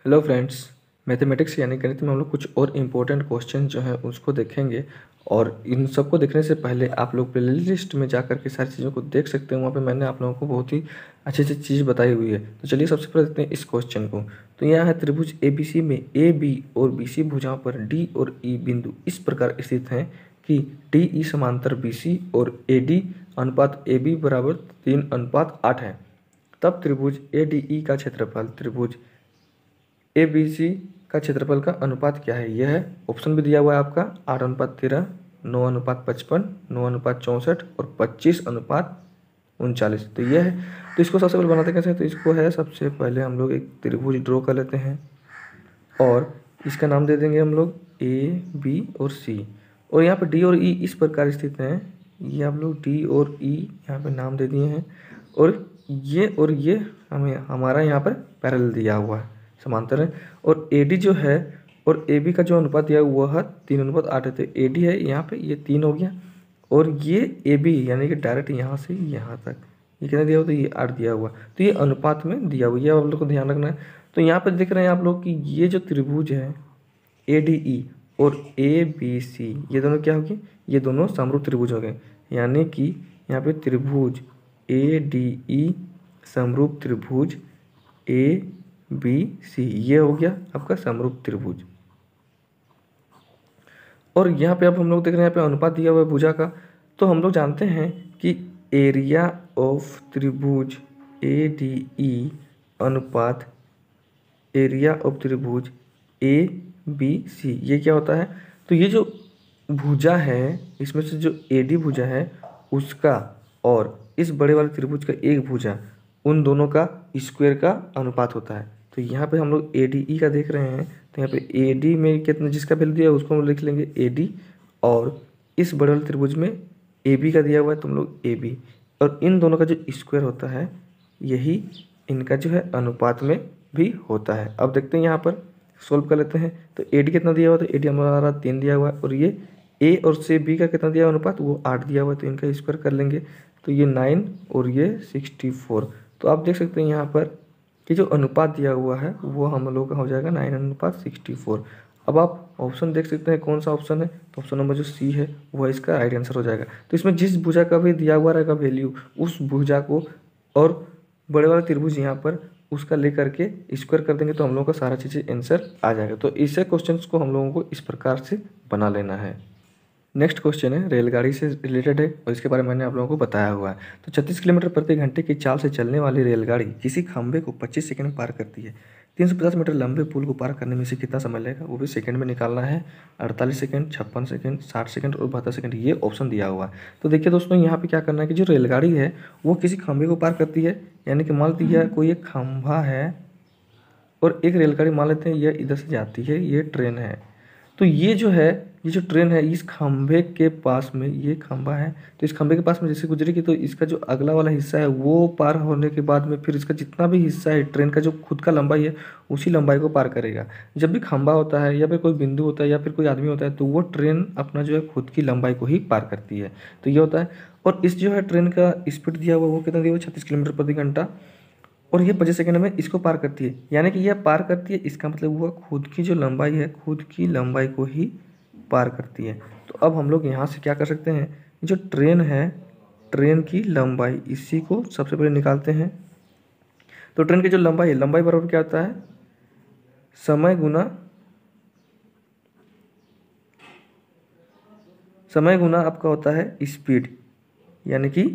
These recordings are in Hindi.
हेलो फ्रेंड्स, मैथमेटिक्स यानी गणित में हम लोग कुछ और इम्पोर्टेंट क्वेश्चन जो हैं उसको देखेंगे। और इन सबको देखने से पहले आप लोग प्लेलिस्ट में जाकर के सारी चीज़ों को देख सकते हैं। वहाँ पे मैंने आप लोगों को बहुत ही अच्छी अच्छी चीज़ बताई हुई है। तो चलिए सबसे पहले देखते हैं इस क्वेश्चन को। तो यहाँ है त्रिभुज ABC में AB और BC भुजाओं पर D और E बिंदु इस प्रकार स्थित हैं कि DE समांतर BC और AD अनुपात AB बराबर 3:8 है। तब त्रिभुज ADE का क्षेत्रफल त्रिभुज ABC का क्षेत्रफल का अनुपात क्या है। यह है, ऑप्शन भी दिया हुआ है आपका 8:13, 9:55, 9:64 और 25:39। तो यह है। तो इसको सबसे पहले बनाते कैसे हैं, तो इसको है सबसे पहले हम लोग एक त्रिभुज ड्रॉ कर लेते हैं और इसका नाम दे देंगे हम लोग A, B और C। और यहाँ पे D और E इस प्रकार स्थित हैं। ये आप लोग D और E यहाँ पे नाम दे दिए हैं और ये हमें हमारा यहाँ पर पैरेलल दिया हुआ है, समांतर है। और AD जो है और AB का जो अनुपात दिया हुआ है 3:8 है। तो AD है यहाँ पे, ये 3 हो गया। और ये AB यानी कि डायरेक्ट यहाँ से यहाँ तक ये कितना दिया हुआ, तो ये 8 दिया हुआ। तो ये अनुपात में दिया हुआ, ये आप लोग को ध्यान रखना है। तो यहाँ पर देख रहे हैं आप लोग कि ये जो त्रिभुज है ADE और ABC ये दोनों क्या होगी, ये दोनों समरूप त्रिभुज हो गए। यानी कि यहाँ पे त्रिभुज ADE समरूप त्रिभुज ABC ये हो गया आपका समरूप त्रिभुज। और यहाँ पे अब हम लोग देख रहे हैं यहाँ पे अनुपात दिया हुआ है भुजा का। तो हम लोग जानते हैं कि एरिया ऑफ त्रिभुज ADE अनुपात एरिया ऑफ त्रिभुज ABC ये क्या होता है। तो ये जो भुजा है इसमें से जो AD भुजा है उसका और इस बड़े वाले त्रिभुज का एक भुजा, उन दोनों का स्क्वायर का अनुपात होता है। तो यहाँ पे हम लोग ADE का देख रहे हैं, तो यहाँ पे AD में कितना जिसका वैल्यू दिया है उसको हम लिख लेंगे AD। और इस बड़े वाले त्रिभुज में AB का दिया हुआ है तो हम लोग AB, और इन दोनों का जो स्क्वायर होता है यही इनका जो है अनुपात में भी होता है। अब देखते हैं यहाँ पर सोल्व कर लेते हैं। तो AD कितना दिया हुआ है, तो AD हमारा 3 दिया हुआ है। और ये A और से B का कितना दिया हुआ अनुपात, वो 8 दिया हुआ है। तो इनका स्क्वायर कर लेंगे तो ये 9 और ये 64। तो आप देख सकते हैं यहाँ पर कि जो अनुपात दिया हुआ है वो हम लोग का हो जाएगा 9:64। अब आप ऑप्शन देख सकते हैं कौन सा ऑप्शन है, तो ऑप्शन नंबर जो C है वह इसका राइट आंसर हो जाएगा। तो इसमें जिस भुजा का भी दिया हुआ रहेगा वैल्यू, उस भुजा को और बड़े वाले त्रिभुज यहाँ पर उसका लेकर के स्क्वायर कर देंगे तो हम लोगों का सारा चीज़ें आंसर आ जाएगा। तो इसे क्वेश्चन को हम लोगों को इस प्रकार से बना लेना है। नेक्स्ट क्वेश्चन है रेलगाड़ी से रिलेटेड है और इसके बारे में मैंने आप लोगों को बताया हुआ है। तो 36 किलोमीटर प्रति घंटे की चाल से चलने वाली रेलगाड़ी किसी खंभे को 25 सेकंड में पार करती है। 350 मीटर लंबे पुल को पार करने में से कितना समय लगेगा, वो भी सेकंड में निकालना है। 48 सेकंड, 56 सेकंड, 60 सेकंड और 72 सेकंड ये ऑप्शन दिया हुआ है। तो देखिए दोस्तों यहाँ पे क्या करना है कि जो रेलगाड़ी है वो किसी खंभे को पार करती है। यानी कि मान लीजिए कोई एक खंभा है और एक रेलगाड़ी मान लेते हैं ये इधर से जाती है, ये ट्रेन है। तो ये जो है, ये जो ट्रेन है इस खंभे के पास में, ये खंभा है तो इस खंभे के पास में जैसे गुजरेगी तो इसका जो अगला वाला हिस्सा है वो पार होने के बाद में फिर इसका जितना भी हिस्सा है ट्रेन का जो खुद का लंबाई है उसी लंबाई को पार करेगा। जब भी खंभा होता है या फिर कोई बिंदु होता है या फिर कोई आदमी होता है तो वो ट्रेन अपना जो है खुद की लंबाई को ही पार करती है। तो ये होता है। और इस जो है ट्रेन का स्पीड दिया हुआ वो कितना दिया हुआ 36 किलोमीटर प्रति घंटा और ये 25 सेकंड में इसको पार करती है। यानी कि यह पार करती है, इसका मतलब हुआ खुद की जो लंबाई है खुद की लंबाई को ही पार करती है। तो अब हम लोग यहाँ से क्या कर सकते हैं, जो ट्रेन है ट्रेन की लंबाई इसी को सबसे पहले निकालते हैं। तो ट्रेन की जो लंबाई है, लंबाई बराबर क्या होता है, समय गुना आपका होता है स्पीड यानी कि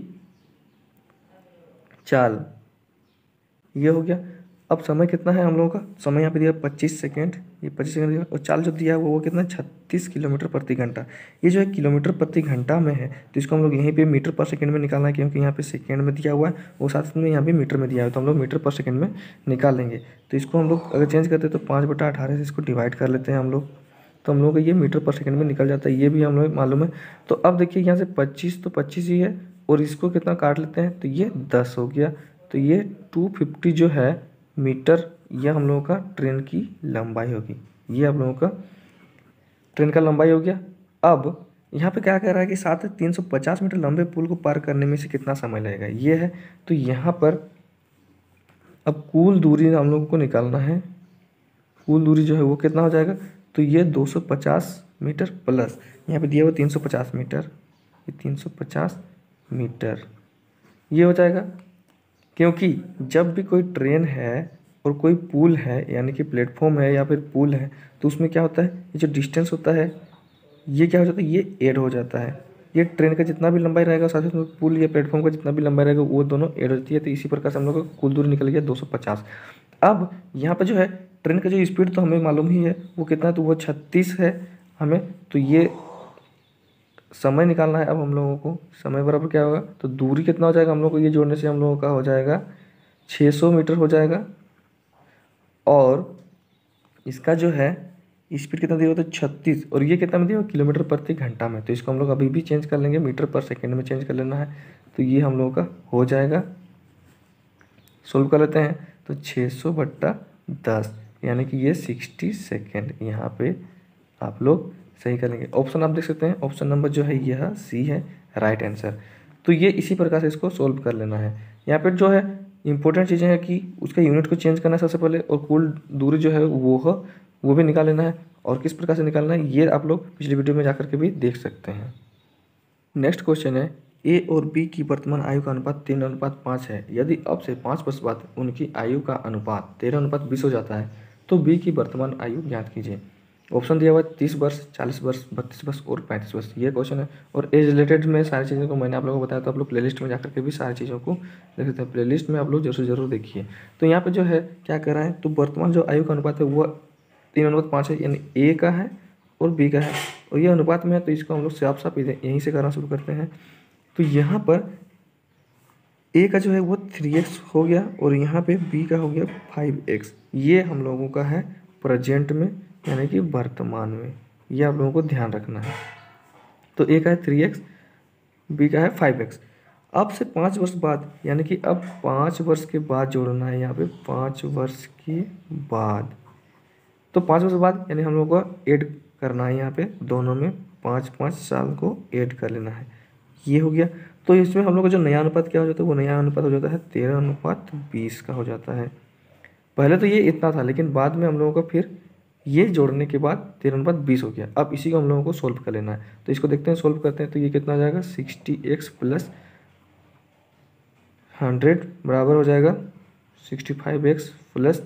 चाल, ये हो गया। अब समय कितना है हम लोगों का, समय यहाँ पे दिया 25 सेकेंड, ये 25 सेकेंड दिया। और चाल जो दिया है वो कितना 36 किलोमीटर प्रति घंटा। ये जो है किलोमीटर प्रति घंटा में है तो इसको हम लोग यहीं पे मीटर पर सेकंड में निकालना है, क्योंकि यहाँ पे सेकंड में दिया हुआ है वो साथ में यहाँ पे मीटर में दिया है तो हम लोग मीटर पर सेकंड में निकाल लेंगे। तो इसको हम लोग अगर चेंज करते हैं तो 5/18 से इसको डिवाइड कर लेते हैं हम लोग, तो हम लोग को ये मीटर पर सेकंड में निकल जाता है, ये भी हम लोग मालूम है। तो अब देखिए यहाँ से 25 तो 25 ही है और इसको कितना काट लेते हैं तो ये 10 हो गया। तो ये 250 जो है मीटर, यह हम लोगों का ट्रेन की लंबाई होगी। ये आप लोगों का ट्रेन का लंबाई हो गया। अब यहाँ पे क्या कह रहा है कि 350 मीटर लंबे पुल को पार करने में से कितना समय लगेगा, ये है। तो यहाँ पर अब कुल दूरी हम लोगों को निकालना है कुल दूरी जो है वो कितना हो जाएगा, तो ये 250 मीटर प्लस यहाँ पे दिया हुआ 350 मीटर, ये 350 मीटर ये हो जाएगा। क्योंकि जब भी कोई ट्रेन है और कोई पुल है, यानी कि प्लेटफॉर्म है या फिर पुल है, तो उसमें क्या होता है, ये जो डिस्टेंस होता है ये क्या हो जाता है, ये ऐड हो जाता है। ये ट्रेन का जितना भी लंबाई रहेगा साथ ही पुल या प्लेटफॉर्म का जितना भी लंबाई रहेगा वो दोनों ऐड हो जाती है। तो इसी प्रकार से हम लोग का कुल दूरी निकल गया 250। अब यहाँ पर जो है ट्रेन का जो स्पीड तो हमें मालूम ही है वो कितना है, तो वो 36 है हमें। तो ये समय निकालना है अब हम लोगों को, समय बराबर क्या होगा, तो दूरी कितना हो जाएगा हम लोग को, ये जोड़ने से हम लोगों का हो जाएगा 600 मीटर हो जाएगा। और इसका जो है स्पीड कितना दिया हुआ, तो 36, और ये कितना में दिया हुआ, किलोमीटर प्रति घंटा में। तो इसको हम लोग अभी भी चेंज कर लेंगे, मीटर पर सेकेंड में चेंज कर लेना है। तो ये हम लोगों का हो जाएगा, सोल्व कर लेते हैं। तो 600/10 यानी कि ये 60 सेकेंड यहाँ पे आप लोग सही करेंगे। ऑप्शन आप देख सकते हैं, ऑप्शन नंबर जो है यह सी है राइट आंसर। तो ये इसी प्रकार से इसको सोल्व कर लेना है। यहाँ पर जो है इंपॉर्टेंट चीज़ें हैं कि उसका यूनिट को चेंज करना है सबसे पहले, और कुल दूरी जो है वो भी निकाल लेना है। और किस प्रकार से निकालना है ये आप लोग पिछली वीडियो में जाकर के भी देख सकते हैं। नेक्स्ट क्वेश्चन है, ए और बी की वर्तमान आयु का अनुपात 3:5 है। यदि अब से 5 वर्ष बाद उनकी आयु का अनुपात 13:20 हो जाता है तो बी की वर्तमान आयु ज्ञात कीजिए। ऑप्शन दिया हुआ है 30 वर्ष, 40 वर्ष, 32 वर्ष और 35 वर्ष। ये क्वेश्चन है और एज रिलेटेड में सारी चीज़ों को मैंने आप लोगों को बताया, तो आप लोग प्लेलिस्ट में जाकर के भी सारी चीज़ों को देख सकते हैं। प्लेलिस्ट में आप लोग जरूर देखिए। तो यहाँ पे जो है क्या कर रहा है, तो वर्तमान जो आयु का अनुपात है वो 3:5 है, यानी ए का है और बी का है, और ये अनुपात में है। तो इसको हम लोग साफ साफ यहीं से करना शुरू करते हैं। तो यहाँ पर ए का जो है वो 3x हो गया और यहाँ पे बी का हो गया 5x। ये हम लोगों का है प्रेजेंट में, यानी कि वर्तमान में। ये आप लोगों को ध्यान रखना है। तो ए का है 3x, बी का है 5x। अब से 5 वर्ष बाद, यानी कि अब 5 वर्ष के बाद जोड़ना है यहाँ पे, 5 वर्ष के बाद। तो 5 वर्ष बाद यानी हम लोगों को ऐड करना है यहाँ पे, दोनों में 5-5 साल को ऐड कर लेना है। ये हो गया। तो इसमें हम लोग का जो नया अनुपात क्या हो जाता है, वो नया अनुपात हो जाता है 13:20 का हो जाता है। पहले तो ये इतना था, लेकिन बाद में हम लोगों का फिर ये जोड़ने के बाद 13:20 हो गया। अब इसी को हम लोगों को सोल्व कर लेना है। तो इसको देखते हैं, सोल्व करते हैं। तो ये कितना हो जाएगा, 60x + 100 बराबर हो जाएगा 65x +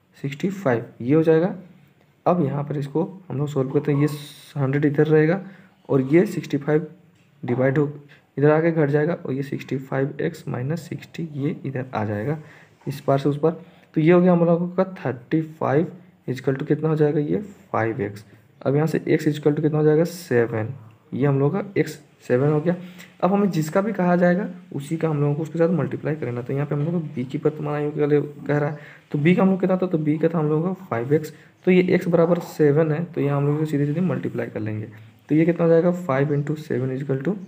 65, ये हो जाएगा। अब यहाँ पर इसको हम लोग सोल्व करते हैं। ये 100 इधर रहेगा और ये 65 डिवाइड हो इधर आके घट जाएगा, और ये 65x - 60 ये इधर आ जाएगा इस पार से उस पार। तो ये हो गया हम लोगों का 35 = कितना हो जाएगा, ये 5x। अब यहाँ से x = कितना हो जाएगा, 7। ये हम लोग का x 7 हो गया। अब हमें जिसका भी कहा जाएगा उसी का हम लोगों को उसके साथ मल्टीप्लाई करना। तो यहाँ पे हम लोग को b की वर्तमान आयु के लिए कह रहा है, तो b का हम लोग कितना था, तो b का था हम लोगों का 5x। तो ये x = 7 है, तो यहाँ हम लोग सीधे सीधे मल्टीप्लाई कर लेंगे। तो ये कितना हो जाएगा, 5 × 7 =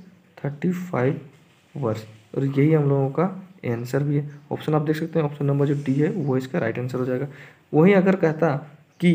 35 वर्ष। और यही हम लोगों का आंसर भी है। ऑप्शन आप देख सकते हैं, ऑप्शन नंबर जो डी है वो इसका राइट आंसर हो जाएगा। वहीं अगर कहता कि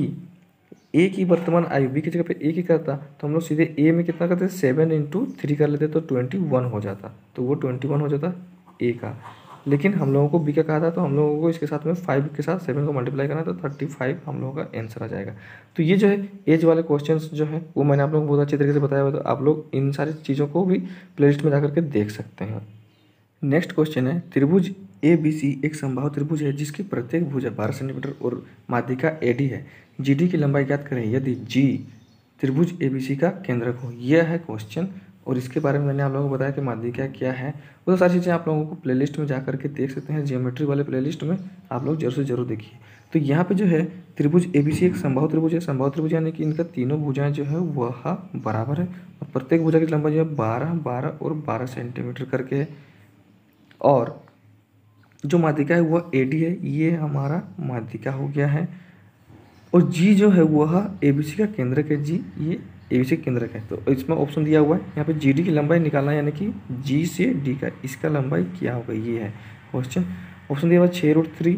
ए की वर्तमान आयु बी की जगह पे ए की करता, तो हम लोग सीधे ए में कितना करते, 7 × 3 कर लेते, तो 21 हो जाता। तो वो 21 हो जाता ए का। लेकिन हम लोगों को बी का कहा था, तो हम लोगों को इसके साथ में 5 के साथ 7 को मल्टीप्लाई करना है, तो 35 हम लोगों का आंसर आ जाएगा। तो ये जो है एज वाले क्वेश्चंस जो है वो मैंने आप लोगों को बहुत अच्छी तरीके से बताया हुआ, तो आप लोग इन सारी चीज़ों को भी प्लेलिस्ट में जाकर के देख सकते हैं। नेक्स्ट क्वेश्चन है, त्रिभुज ABC एक समबाहु त्रिभुज है जिसकी प्रत्येक भुजा 12 सेंटीमीटर और माध्यिका AD है। GD की लंबाई ज्ञात करें यदि G त्रिभुज ABC का केंद्रक हो। यह है क्वेश्चन, और इसके बारे में मैंने आप लोगों को बताया कि माध्यिका क्या है। वो तो सारी चीज़ें आप लोगों को प्लेलिस्ट में जाकर के देख सकते हैं, जियोमेट्री वाले प्लेलिस्ट में आप लोग जरूर से जरूर देखिए। तो यहाँ पे जो है त्रिभुज ABC एक समबाहु त्रिभुज है। समबाहु त्रिभुज यानी कि इनका तीनों भुजाएं जो है वह बराबर है, और प्रत्येक भुजा की लंबाई जो है 12, 12 और 12 सेंटीमीटर करके है। और जो माध्यिका है वह AD है, ये हमारा माध्यिका हो गया है। और G जो है वह ABC का केंद्रक है। G ये ABC का केंद्रक है। तो इसमें ऑप्शन दिया हुआ है यहाँ पे GD की लंबाई निकालना है, यानी कि G से D का इसका लंबाई क्या होगा, ये है क्वेश्चन। ऑप्शन दिया हुआ है 6√3,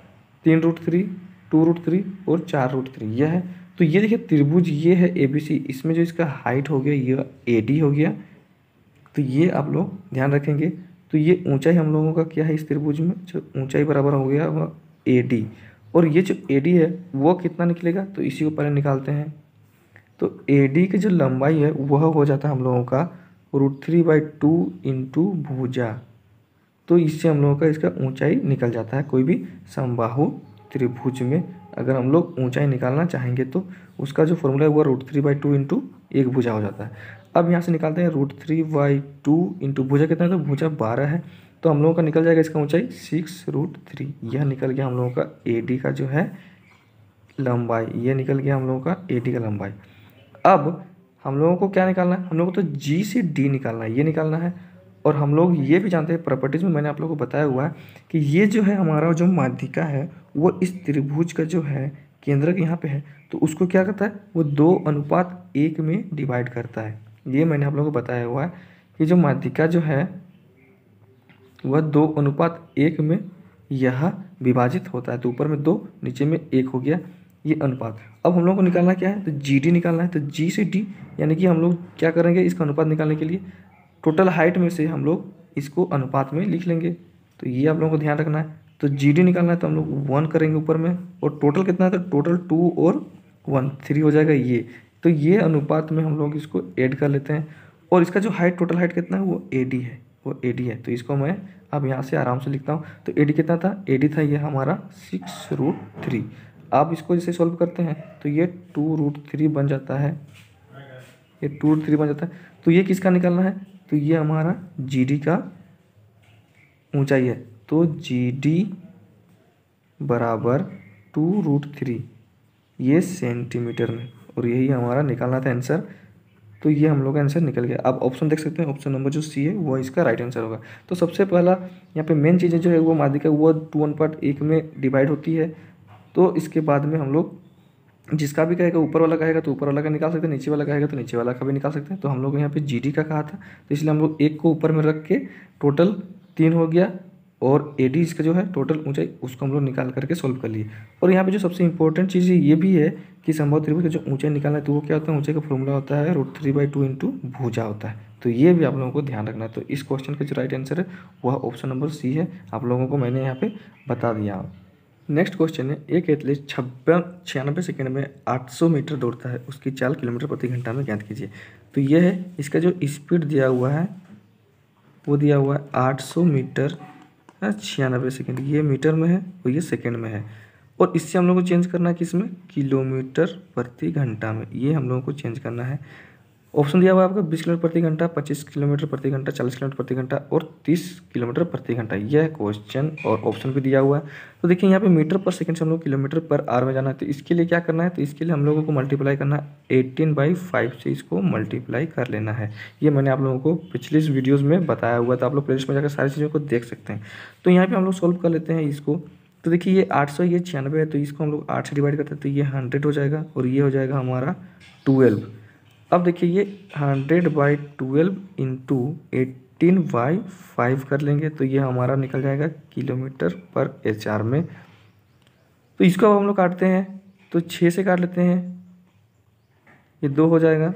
3√3, 2√3 और 4√3, यह है। तो ये देखिए त्रिभुज ये है ABC, इसमें जो इसका हाइट हो गया ये AD हो गया। तो ये आप लोग ध्यान रखेंगे। तो ये ऊंचाई हम लोगों का क्या है इस त्रिभुज में, जो ऊंचाई बराबर हो गया वह AD, और ये जो AD है वो कितना निकलेगा, तो इसी को पहले निकालते हैं। तो AD की जो लंबाई है वह हो जाता है हम लोगों का √3/2 इंटू भुजा। तो इससे हम लोगों का इसका ऊंचाई निकल जाता है। कोई भी समबाहु त्रिभुज में अगर हम लोग ऊंचाई निकालना चाहेंगे तो उसका जो फॉर्मूला है वो √3/2 इंटू एक भुजा हो जाता है। अब यहाँ से निकालते हैं √3/2 इंटू भुजा कितना है, तो भुजा 12 है, तो हम लोगों का निकल जाएगा इसका ऊंचाई 6√3। यह निकल गया हम लोगों का AD का जो है लंबाई, ये निकल गया हम लोगों का AD का लंबाई। अब हम लोगों को क्या निकालना है, हम लोगों को तो G से D निकालना है, ये निकालना है। और हम लोग ये भी जानते हैं, प्रॉपर्टीज़ में मैंने आप लोगों को बताया हुआ है कि ये जो है हमारा जो माध्यिका है वो इस त्रिभुज का जो है केंद्रक यहाँ पे है, तो उसको क्या करता है, वो 2:1 में डिवाइड करता है। ये मैंने आप लोगों को बताया हुआ है कि जो माध्यिका जो है वह 2:1 में यह विभाजित होता है। तो ऊपर में 2 नीचे में 1 हो गया ये अनुपात। अब हम लोग को निकालना क्या है, तो GD निकालना है। तो G से D यानी कि हम लोग क्या करेंगे, इसका अनुपात निकालने के लिए टोटल हाइट में से हम लोग इसको अनुपात में लिख लेंगे। तो ये आप लोगों को ध्यान रखना है। तो GD निकालना है तो हम लोग 1 करेंगे ऊपर में, और टोटल कितना है, तो टोटल 2 और 1 3 हो जाएगा ये। तो ये अनुपात में हम लोग इसको ऐड कर लेते हैं, और इसका जो हाइट टोटल हाइट कितना है वो AD है, वो AD है। तो इसको मैं अब यहाँ से आराम से लिखता हूँ। तो AD कितना था, AD था ये हमारा 6√3। आप इसको जैसे सॉल्व करते हैं तो ये 2√3 बन जाता है, ये 2√3 बन जाता है। तो ये किसका निकालना है, तो ये हमारा GD का ऊंचाई है। तो GD बराबर 2√3 ये सेंटीमीटर में, और यही हमारा निकालना था आंसर। तो ये हम लोग का आंसर निकल गया। आप ऑप्शन देख सकते हैं, ऑप्शन नंबर जो C है वो इसका राइट आंसर होगा। तो सबसे पहला यहाँ पे मेन चीज़ें जो है वो माध्यिका वो 2:1 में डिवाइड होती है। तो इसके बाद में हम लोग जिसका भी कहेगा, ऊपर वाला कहेगा तो ऊपर वाला का निकाल सकते हैं, नीचे वाला कहेगा तो नीचे वाला का भी निकाल सकते हैं। तो हम लोग यहाँ पे GD का कहा था, तो इसलिए हम लोग 1 को ऊपर में रख के टोटल 3 हो गया, और AD इसका जो है टोटल ऊंचाई उसको हम लोग निकाल करके सोल्व कर लिए। और यहाँ पे जो सबसे इंपॉर्टेंट चीज़ ये भी है कि संभव त्रिभुज का जो ऊंचाई निकालना है तो वो क्या होता है, ऊंचाई का फॉर्मूला होता है √3/2 इंटू भुजा होता है। तो ये भी आप लोगों को ध्यान रखना है। तो इस क्वेश्चन का जो राइट आंसर है वह ऑप्शन नंबर C है, आप लोगों को मैंने यहाँ पे बता दिया। नेक्स्ट क्वेश्चन है, एक एथलीट 96 सेकंड में 800 मीटर दौड़ता है, उसकी चाल किलोमीटर प्रति घंटा में ज्ञात कीजिए। तो ये है इसका जो स्पीड दिया हुआ है वो दिया हुआ है 800 मीटर 96 सेकंड, ये मीटर में है और ये सेकंड में है। और इससे हम लोग को चेंज करना है किसमें, किलोमीटर प्रति घंटा में, ये हम लोगों को चेंज करना है। ऑप्शन दिया हुआ है आपका 20 किलोमीटर प्रति घंटा, 25 किलोमीटर प्रति घंटा, 40 किलोमीटर प्रति घंटा और 30 किलोमीटर प्रति घंटा, यह क्वेश्चन और ऑप्शन भी दिया हुआ है। तो देखिए यहाँ पे मीटर पर सेकंड से हम लोग किलोमीटर पर आवर में जाना है। तो इसके लिए क्या करना है, तो इसके लिए हम लोगों को मल्टीप्लाई करना है 18/5 से, इसको मल्टीप्लाई कर लेना है। ये मैंने आप लोगों को पिछले वीडियोज़ में बताया हुआ था, आप लोग प्लेलिस्ट में जाकर सारी चीज़ों को देख सकते हैं। तो यहाँ पर हम लोग सोल्व कर लेते हैं इसको। तो देखिए ये 800 ये 96 है, तो इसको हम लोग 8 से डिवाइड करते हैं तो ये 100 हो जाएगा, और ये हो जाएगा हमारा 12। अब देखिए ये 100/12 इंटू 18/5 कर लेंगे तो ये हमारा निकल जाएगा किलोमीटर पर HR में। तो इसको अब हम लोग काटते हैं, तो 6 से काट लेते हैं, ये 2 हो जाएगा,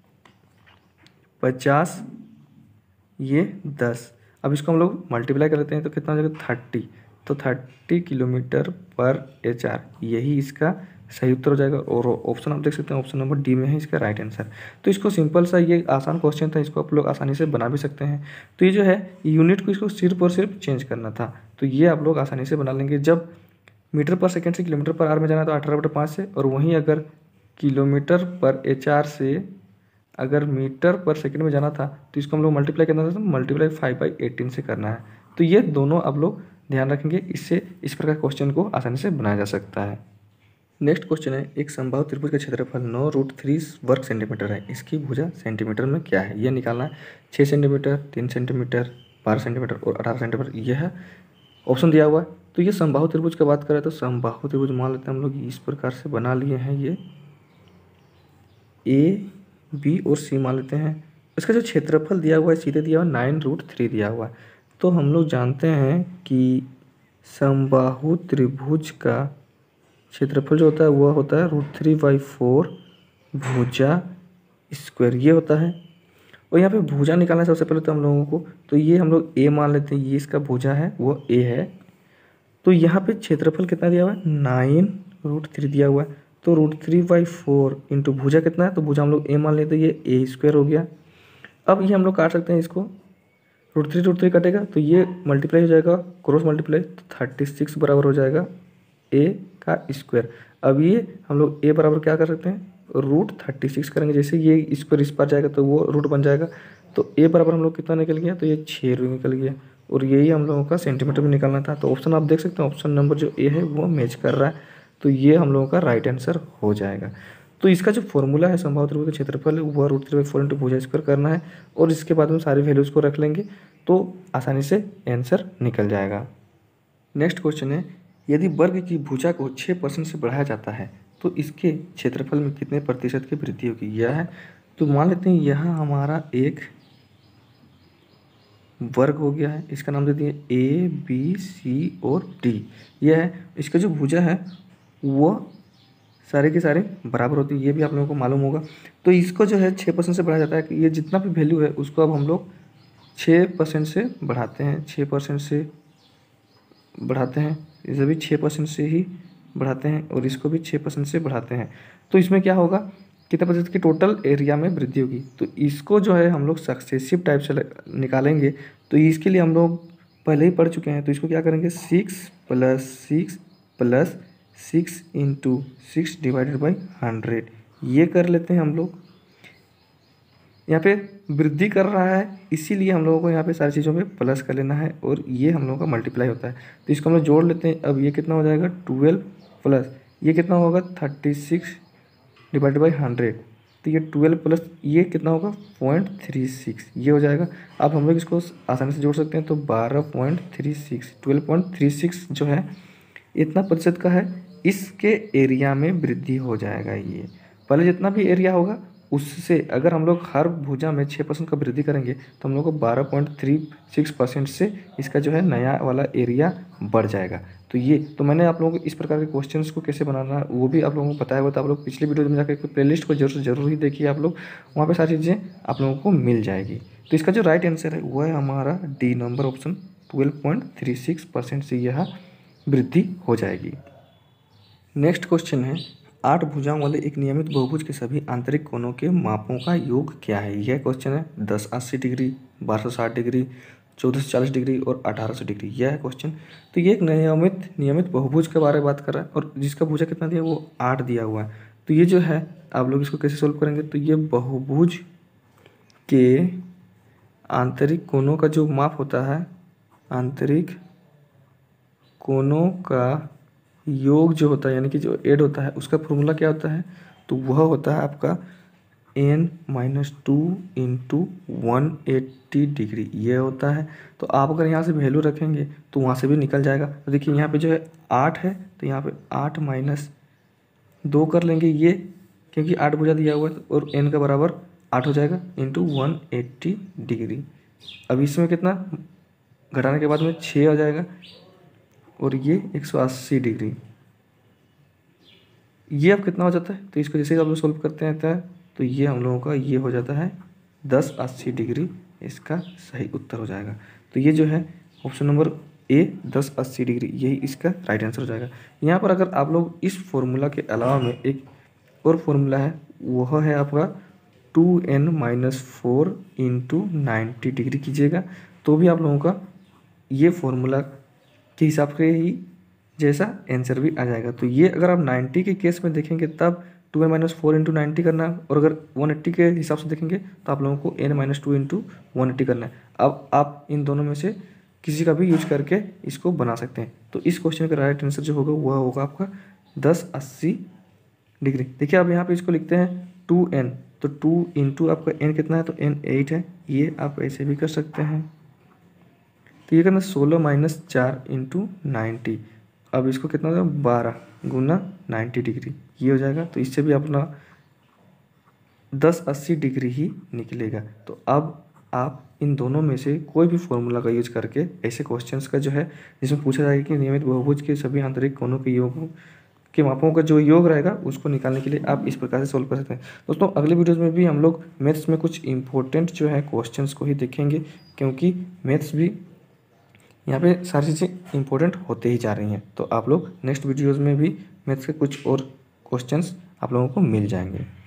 50 ये 10। अब इसको हम लोग मल्टीप्लाई कर लेते हैं तो कितना हो जाएगा 30। तो 30 किलोमीटर पर HR, यही इसका सही उत्तर हो जाएगा। और ऑप्शन आप देख सकते हैं, ऑप्शन नंबर D में है इसका राइट आंसर। तो इसको सिंपल सा, ये आसान क्वेश्चन था, इसको आप लोग आसानी से बना भी सकते हैं। तो ये जो है यूनिट को इसको सिर्फ और सिर्फ चेंज करना था, तो ये आप लोग आसानी से बना लेंगे। जब मीटर पर सेकंड से किलोमीटर पर आवर में जाना है तो 18/5 से, और वहीं अगर किलोमीटर पर HR से अगर मीटर पर सेकंड में जाना था तो इसको हम लोग मल्टीप्लाई करना था, तो मल्टीप्लाई 5/18 से करना है। तो ये दोनों आप लोग ध्यान रखेंगे, इससे इस प्रकार क्वेश्चन को आसानी से बनाया जा सकता है। नेक्स्ट क्वेश्चन है, एक समबाहु त्रिभुज का क्षेत्रफल 9√3 वर्ग सेंटीमीटर है, इसकी भुजा सेंटीमीटर में क्या है, यह निकालना है। 6 सेंटीमीटर, 3 सेंटीमीटर, 12 सेंटीमीटर और 18 सेंटीमीटर, यह ऑप्शन दिया हुआ है। तो ये समबाहु त्रिभुज की बात करें तो समबाहु त्रिभुज मान लेते हैं हम लोग इस प्रकार से बना लिए हैं, ये A, B और C मान लेते हैं। इसका जो क्षेत्रफल दिया हुआ है सीधे दिया हुआ है 9√3 दिया हुआ है। तो हम लोग जानते हैं कि समबाहु त्रिभुज का क्षेत्रफल जो होता है वह होता है √3/4 भुजा स्क्वायर, ये होता है। और यहाँ पे भुजा निकालना है सबसे पहले तो हम लोगों को, तो ये हम लोग A मान लेते हैं, ये इसका भुजा है वो A है। तो यहाँ पे क्षेत्रफल कितना दिया हुआ है, 9√3 दिया हुआ है। तो √3/4 इंटू भुजा कितना है, तो भुजा हम लोग a मान लेते हैं, ये a² हो गया। अब ये हम लोग काट सकते हैं इसको, √3 कटेगा तो ये मल्टीप्लाई हो जाएगा, क्रॉस मल्टीप्लाई, तो 36 बराबर हो जाएगा a²। अब ये हम लोग a बराबर क्या कर सकते हैं, √36 करेंगे। जैसे ये स्क्वायर इस पर जाएगा तो वो रूट बन जाएगा। तो a बराबर हम लोग कितना निकल गया, तो ये 6 निकल गया। और यही हम लोगों का सेंटीमीटर में निकालना था। तो ऑप्शन आप देख सकते हैं, ऑप्शन नंबर जो ए है वो मैच कर रहा है। तो ये हम लोगों का राइट आंसर हो जाएगा। तो इसका जो फॉर्मूला है समबाहु त्रिभुज का क्षेत्रफल वह √3/4 इंटू भुजा स्क्वायर करना है। और इसके बाद में सारी वैल्यूज़ को रख लेंगे तो आसानी से आंसर निकल जाएगा। नेक्स्ट क्वेश्चन है, यदि वर्ग की भुजा को 6% से बढ़ाया जाता है तो इसके क्षेत्रफल में कितने प्रतिशत की वृद्धि होगी। यह है, तो मान लेते हैं यहाँ हमारा एक वर्ग हो गया है, इसका नाम दे दिए A B C और D। यह है, इसका जो भुजा है वो सारे के सारे बराबर होती है, ये भी आप लोगों को मालूम होगा। तो इसको जो है 6% से बढ़ाया जाता है कि ये जितना भी वैल्यू है उसको अब हम लोग 6% से बढ़ाते हैं, 6% से बढ़ाते हैं, इसे भी 6% से ही बढ़ाते हैं और इसको भी 6% से बढ़ाते हैं। तो इसमें क्या होगा, कितने प्रतिशत की टोटल एरिया में वृद्धि होगी। तो इसको जो है हम लोग सक्सेसिव टाइप से निकालेंगे। तो इसके लिए हम लोग पहले ही पढ़ चुके हैं। तो इसको क्या करेंगे, 6 + 6 इंटू 6 डिवाइडेड बाई 100 ये कर लेते हैं हम लोग। यहाँ पे वृद्धि कर रहा है इसीलिए हम लोगों को यहाँ पे सारी चीज़ों में प्लस कर लेना है और ये हम लोगों का मल्टीप्लाई होता है। तो इसको हम लोग जोड़ लेते हैं। अब ये कितना हो जाएगा, 12 प्लस ये कितना होगा, 36 डिवाइडेड बाई 100। तो ये 12 प्लस ये कितना होगा, 0.36 ये हो जाएगा। अब हम लोग इसको आसानी से जोड़ सकते हैं। तो 12.36 जो है इतना प्रतिशत का है, इसके एरिया में वृद्धि हो जाएगा। ये पहले जितना भी एरिया होगा उससे अगर हम लोग हर भुजा में 6% का वृद्धि करेंगे तो हम लोग को 12.36% से इसका जो है नया वाला एरिया बढ़ जाएगा। तो मैंने आप लोगों को इस प्रकार के क्वेश्चंस को कैसे बनाना है वो भी आप लोगों को बताया हुआ था। आप लोग पिछली वीडियो में जाकर प्लेलिस्ट को जरूर ही देखिए आप लोग, वहाँ पे सारी चीज़ें आप लोगों को मिल जाएगी। तो इसका जो राइट आंसर है वो है हमारा डी नंबर ऑप्शन, 12.36% से यह वृद्धि हो जाएगी। नेक्स्ट क्वेश्चन है, 8 भुजाओं वाले एक नियमित बहुभुज के सभी आंतरिक कोणों के मापों का योग क्या है। यह क्वेश्चन है 1080 डिग्री, 1260 डिग्री, 1440 डिग्री और 1800 डिग्री, यह है क्वेश्चन। तो ये एक नियमित बहुभुज के बारे में बात कर रहा है और जिसका भुजा कितना दिया वो 8 दिया हुआ है। तो ये जो है आप लोग इसको कैसे सोल्व करेंगे, तो ये बहुभुज के आंतरिक कोणों का जो माप होता है, आंतरिक कोणों का योग जो होता है यानी कि जो ऐड होता है उसका फॉर्मूला क्या होता है, तो वह होता है आपका n-2 इंटू 180 डिग्री ये होता है। तो आप अगर यहाँ से वैल्यू रखेंगे तो वहाँ से भी निकल जाएगा। तो देखिए यहाँ पे जो है 8 है तो यहाँ पे 8 - 2 कर लेंगे ये, क्योंकि 8 भुजा दिया हुआ है और n का बराबर 8 हो जाएगा इंटू 180 डिग्री। अब इसमें कितना घटाने के बाद में 6 हो जाएगा और ये 180 डिग्री, ये अब कितना हो जाता है। तो इसको जैसे ही आप लोग सोल्व करते हैं तो ये हम लोगों का ये हो जाता है 1080 डिग्री, इसका सही उत्तर हो जाएगा। तो ये जो है ऑप्शन नंबर ए 1080 डिग्री यही इसका राइट आंसर हो जाएगा। यहाँ पर अगर आप लोग इस फॉर्मूला के अलावा में एक और फॉर्मूला है वह है आपका 2n-4 इंटू 90 डिग्री कीजिएगा तो भी आप लोगों का ये फॉर्मूला के हिसाब से ही जैसा आंसर भी आ जाएगा। तो ये अगर आप 90 के केस में देखेंगे तब 2n-4 इंटू 90 करना है और अगर 180 के हिसाब से देखेंगे तो आप लोगों को n-2 इंटू 180 करना है। अब आप इन दोनों में से किसी का भी यूज करके इसको बना सकते हैं। तो इस क्वेश्चन का राइट आंसर जो होगा वह होगा आपका 1080 डिग्री। देखिए आप यहाँ पे इसको लिखते हैं 2n, तो 2 इंटू आपका n कितना है, तो n 8 है, ये आप ऐसे भी कर सकते हैं। तो ये करना 16 - 4 इंटू 90, अब इसको कितना होगा 12 गुना 90 डिग्री ये हो जाएगा। तो इससे भी अपना 1080 डिग्री ही निकलेगा। तो अब आप इन दोनों में से कोई भी फॉर्मूला का यूज करके ऐसे क्वेश्चंस का जो है जिसमें पूछा जाएगा कि नियमित बहुभुज के सभी आंतरिक कोणों के योगों के मापों का जो योग रहेगा उसको निकालने के लिए आप इस प्रकार से सोल्व कर सकते हैं। दोस्तों अगले वीडियोज़ में भी हम लोग मैथ्स में कुछ इंपॉर्टेंट जो है क्वेश्चंस को ही देखेंगे, क्योंकि मैथ्स भी यहाँ पे सारी चीज़ें इंपॉर्टेंट होते ही जा रही हैं। तो आप लोग नेक्स्ट वीडियोज़ में भी मैथ्स के कुछ और क्वेश्चंस आप लोगों को मिल जाएंगे।